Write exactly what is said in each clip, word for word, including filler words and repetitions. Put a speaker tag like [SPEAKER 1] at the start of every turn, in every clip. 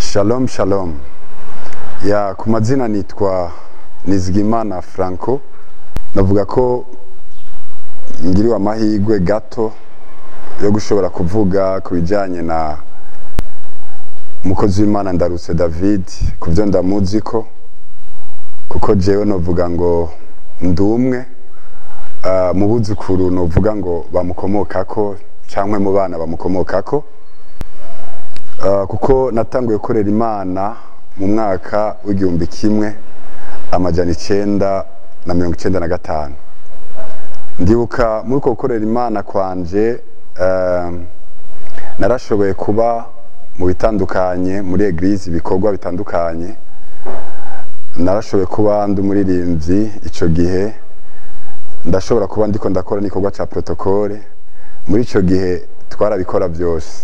[SPEAKER 1] Shalom shalom. Ya ku mazina nitwa Nizigimana Franco. Navuga ko ngiriwe amahirwe gato yo gushobora kuvuga ku bijanye na mukozi w'Imana Ndarutse David kuvyo ndamuziko, kuko jewe novuga ngo ndumwe uh, mu buzukuru novuga ngo bamukomokako cankwe mu bana bamukomokako. Uh, kuko natanguye gukorera Imana mu mwaka w'igihumbi kimwe amajana icenda na mirongo icenda na gatanu. Ndibuka muri ko gukorera Imana kwanje uh, narashoboye kuba mu bitandukanye muri eglise ibikorwa bitandukanye. Narashoboye kuba ndi umuririmbyi ico gihe, ndashobora kuba ndiko ndakora n'ikorwa ca protocole. Muri ico gihe twarabikora byose.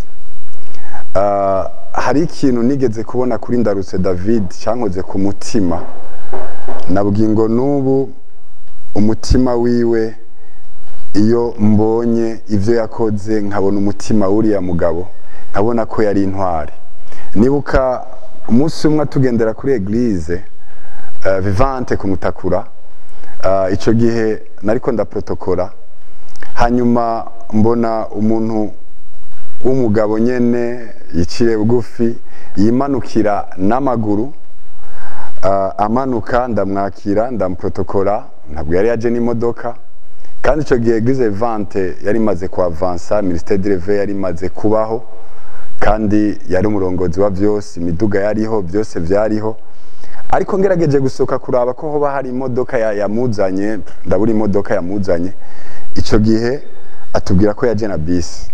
[SPEAKER 1] Uh, hari ikintu nigeze kubona kuri Ndarutse David cyankoze ku mutima, nabwiye ngo nubu umutima wiwe iyo mbonye ivyo yakoze nkabona umutima uriya mugabo nkabona ko yari intwari. Nibuka umunsi umwe tugendera kuri eglise uh, vivante kumutakura, uh, ico gihe nariko ndaprotokola, hanyuma mbona umuntu umugabo nyene yiciye bugufi yimanukira n'amaguru, uh, amanuka ndamwakira ndamprotokola. Ntabwo yari yaje n'imodoka, kandi ico gihe eglise vivante yari maze ku avansa, ministère de l'Éveil yari maze kubaho, kandi yari umurongozi wa vyose, imiduga yariho, byose vyariho. Ariko ngerageje gusoka kuraba ko hoba hari imodoka yamuzanye, ndabura imodoka yamuzanye. Ico gihe atubwira ko yaje na bisi.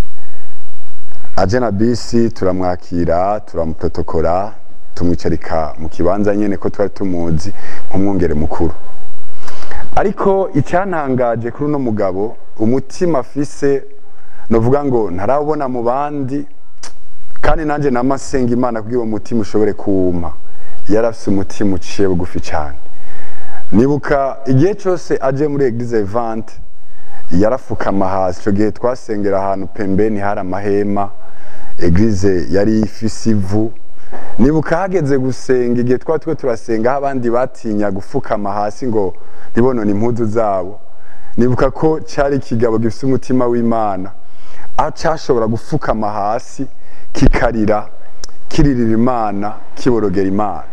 [SPEAKER 1] Aje na bisi turamwakira, turamuprotokola, tumwicarika mu kibanza nyene ko twari tumuzi nk'umwungere mukuru. Ariko icyantangaje kuri uno mugabo, umutima afise novuga ngo ntarabona mu bandi, kandi nanje namasenga Imana kugira umutima ushobore kuwuma. Yarafise umutima uciye bugufi cyane. Nibuka igihe cyose aje muri eglise vivante yarafukama hasi. Ico gihe twasengera ahantu pembeni hari amahema, eglise yari ifise ivu. Nibuka hageze gusenga igihe twatwe turasenga abandi batinya gufukama hasi ngo nibonone impuzu zabo. Nibuka ko cyari kigabo gifise umutima w'Imana, aho cyashobora gufukama hasi kikarira, kiririra Imana, kiborogera Imana.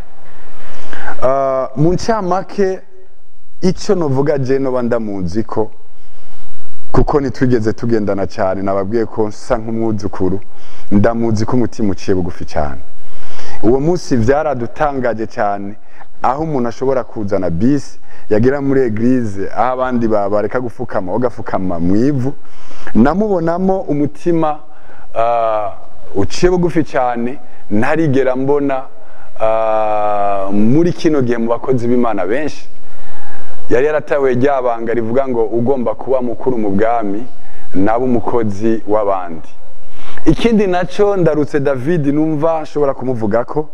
[SPEAKER 1] Uh, mu ncamake ico novuga je no bandamuziko, kuko nitwigeze tugendana cyane, nababwiye ko nsa nk'umwuzukuru, ndamuzi ko umutima uciye bugufi cyane. Uwo munsi vyaradutangaje cyane, aho umuntu ashobora kuzana bisi yagera muri eglise aho abandi babareka gufukama bagafukama mu ivu. Namubonamo umutima uh, uciye bugufi cyane, ntarigera mbona uh, muri kino gihe mu bakozi b'Imana benshi. Yari yaratawe ryabanga rivuga ngo ugomba kuba mukuru mu bwami nabo umukozi w'abandi. Ikindi naco Ndarutse David numva nshobora kumuvuga ko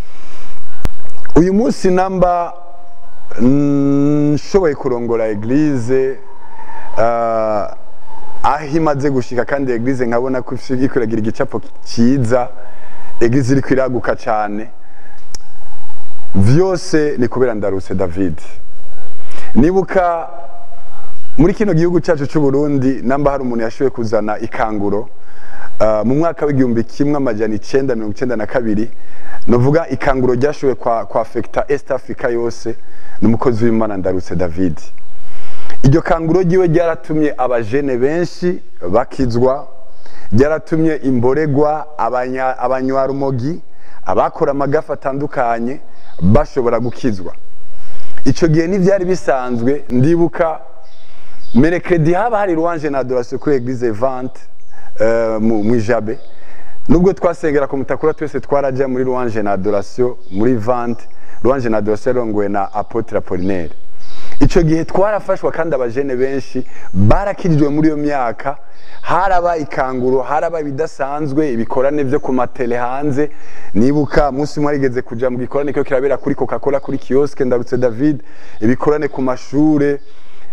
[SPEAKER 1] uyu munsi namba nshoboye kurongora eglise uh, aho imaze gushika, kandi eglise nkabona ko ikuragira igicapo cyiza, eglise iri kwiraguka cyane. Vyose ni kubera Ndarutse David. Nibuka muri kino gihugu cyacu cy'u Burundi namba hari umuntu yashoboye kuzana ikanguro uh, mu mwaka w'igihumbi kimwe amajana icenda mirongo icenda na kabiri. Novuga ikanguro ryashoboye kwa kwa affecta East Africa yose n'umukozi w'Imana Ndarutse David. Iryo kanguro giwe ryaratumye abajene benshi bakizwa, ryaratumye imboregwa, abanya abanywarumogi, abakora amagafa atandukanye bashobora gukizwa. Ico gihe n'ivyari bisanzwe. Ndibuka mercredi haba hari louange na adoration kuri eglise vivante uh, mu Jabe. Nubwo twasengera ku mutakura twese twaraja muri louange na adoration muri vivante. Louange na adoration rongwe na Apotre Apollinaire. Ico gihe twarafashwa, kandi abajene benshi barakirijwe muri iyo myaka. Haraba ikanguro, haraba bidasanzwe, ibikorane byo ku matele hanze. Nibuka munsi mwarigeze kuja mu gikorane cyo kirabera kuri Coca-Cola kuri kioske Ndarutse David, ibikorane ku mashure,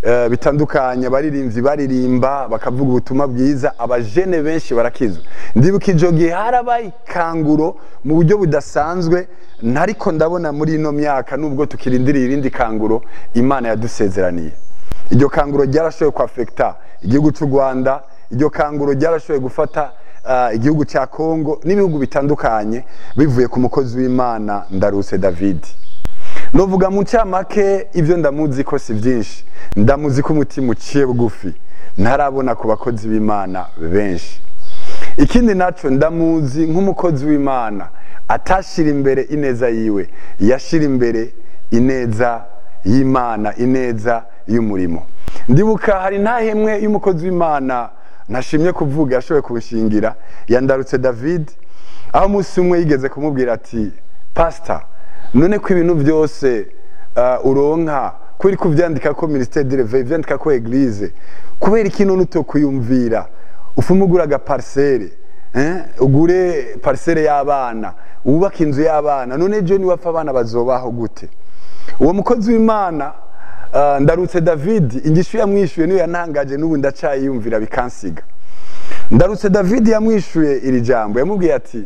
[SPEAKER 1] uh, bitandukanye abaririmbyi baririmba bakavuga ubutumwa bwiza abajene benshi barakizwa ndibuka ijo gihe harabaye kanguro mu buryo budasanzwe ntariko ndabona muri ino myaka nubwo tukirindiriye irindi kanguro Imana yadusezeraniye iryo kanguro ryarashoboye ku affecta igihugu cy'u Rwanda iryo kanguro ryarashoboye gufata uh, igihugu cya Kongo n'ibihugu bitandukanye bivuye ku mukozi w'Imana Ndarutse David novuga mu cyamake ivyo ndamuzi ko si byinshi ndamuzi ko umutima uciye bugufi ntarabona ku bakozi b'Imana benshi ikindi naco ndamuzi nk'umukozi w'Imana atashira imbere ineza yiwe yashira imbere ineza y'Imana ineza y'umurimo ndibuka hari ntahemwe y'umukozi w'Imana nashimye kuvuga yashoboye kubishingira yandarutse David aho musi umwe yigeze kumubwira ati pastor none ko ibintu byose uh, uronka kuri kuvyandika ko ministère de l'éveil vyandika ko église kubera ikintu nutokuyumvira ufumugura ga parcelle eh ugure parcelle y'abana ubaka inzu y'abana none je ni wapfa abana bazobaho gute uwo mukozi w'Imana uh, Ndarutse David ingishu yamwishuye niyo yantangaje n'ubu ndacayiyumvira bikansiga Ndarutse David yamwishuye iri jambo yamubwiye ati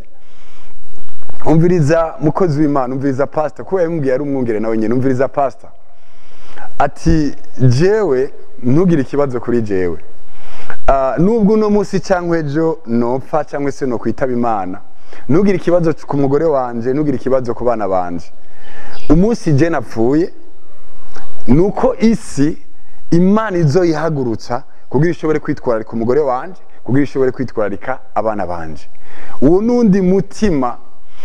[SPEAKER 1] umviriza mukozi w'Imana umviriza pastor ko yamubwiye ari umwungere nawe nyene umviriza pastor ati jewe ntugire ikibazo kuri jewe uh, nubwo no musi cyangwa ejo nopfa cyangwa se no kwitaba Imana ntugire ikibazo ku mugore wanje ntugire ikibazo ku bana banje umunsi je napfuye nuko isi Imana izo yihagurutsa kugira ishobore kwitwararika umugore wanje kugira ishobore kwitwararika abana banje uwo nundi mutima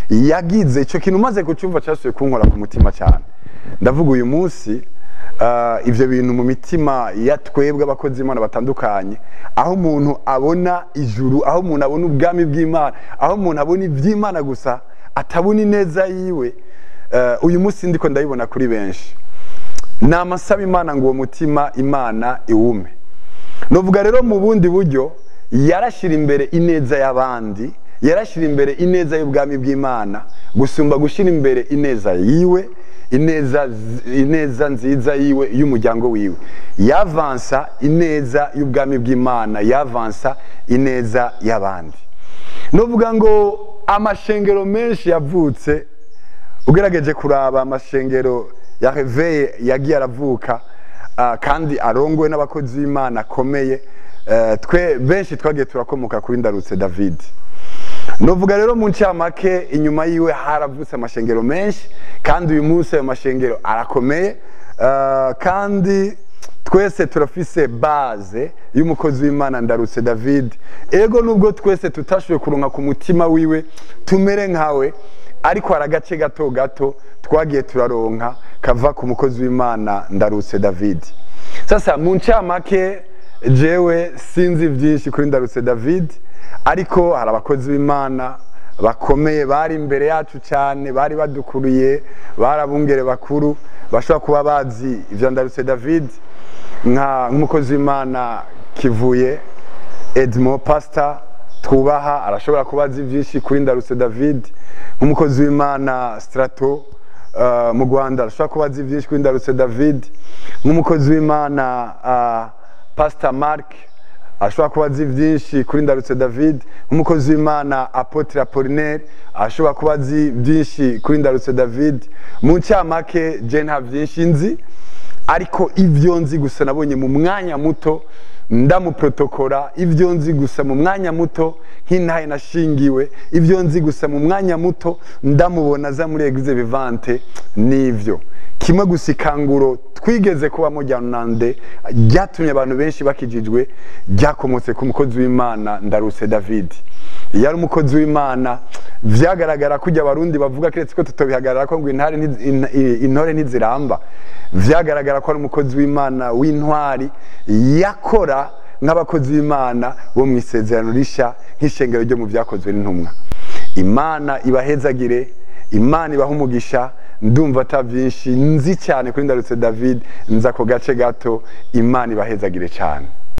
[SPEAKER 1] yagize ico kintu maze kucumva cyasuye kunkora ku mutima cyane ndavuga uyu munsi uh, ivyo bintu mu mitima yatwebwe abakozi Imana batandukanye aho umuntu abona ijuru aho umuntu abona ubwami bw'Imana aho umuntu abona ivy'Imana gusa atabona ineza yiwe uh, uyu munsi ndiko ndabibona kuri benshi namasaba Imana ngo uwo mutima Imana iwume novuga rero mu bundi buryo yarashira imbere ineza y'abandi yarashira imbere ineza y'ubwami bw'Imana gusumba gushira imbere ineza yiwe ineza ineza nziza yiwe y'umuryango wiwe yavansa ineza y'ubwami bw'Imana yavansa ineza y'abandi novuga ngo amashengero menshi yavutse ugerageje kuraba amashengero ya Réveil yagiye aravuka uh, kandi arongowe n'abakozi b'Imana akomeye uh, twe benshi twagiye turakomoka kuri Ndarutse David novuga rero mu ncamake inyuma yiwe haravutse amashengero menshi kandi uyu munsi ayo mashengero arakomeye uh, kandi twese turafise base y'umukozi w'Imana Ndarutse David ego nubwo twese tutashoboye kuronka ku mutima wiwe tumere nkawe ariko aragace gato gato twagiye turaronka kava ku mukozi w'Imana Ndarutse David sasa mu ncamake jewe sinzi byinshi kuri Ndarutse David ariko hari abakozi b'Imana bakomeye bari imbere yacu cyane bari badukuriye barabungere bakuru bashobora kuba bazi ivyo Ndarutse David nka nk'umukozi w'Imana Kivuye Edmo pastor twubaha arashobora kubaza byinshi kuri Ndarutse David nk'umukozi w'Imana Strato uh, mu Rwanda arashobora kubaza byinshi kuri Ndarutse David nk'umukozi w'Imana uh, Pastor Mark ashobora kubaza byinshi kuri Ndarutse David nk'umukozi w'Imana Apotre Apollinaire ashobora kubaza byinshi kuri Ndarutse David mu ncamake je nta byinshi nzi ariko ivyo nzi gusa nabonye mu mwanya muto ndamuprotokora ivyo nzi gusa mu mwanya muto nk'intahe nashingiwe ivyo nzi gusa mu mwanya muto ndamubona za muri Eglise Vivante nivyo kimwe gusikanguro twigeze kuba mu Rwanda ryatumye abantu benshi bakijijwe ryakomotse ku mukozi w'Imana Ndarutse David yari umukozi w'Imana vyagaragara kujya abarundi bavuga kiretse ko tutobihagarara ko ngo intare intore ntiziramba vyagaragara ko ari umukozi w'Imana w'intwari yakora nk'abakozi b'Imana bo mu isezerano risha nk'ishengero ryo mu vyakozwe n'intumwa Imana ibahezagire Imana ibaha umugisha ndumva atavyinshi nzi cyane kuri Ndarutse David nza ko gace gato Imana ibahezagire cyane.